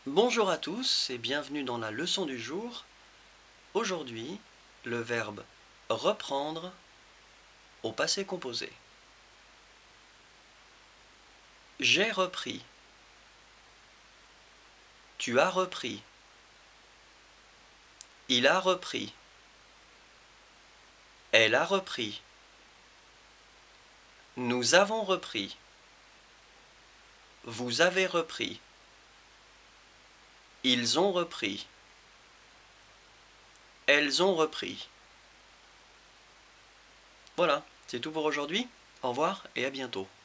Bonjour à tous et bienvenue dans la leçon du jour. Aujourd'hui, le verbe reprendre au passé composé. J'ai repris. Tu as repris. Il a repris. Elle a repris. Nous avons repris. Vous avez repris. Ils ont repris. Elles ont repris. Voilà, c'est tout pour aujourd'hui. Au revoir et à bientôt.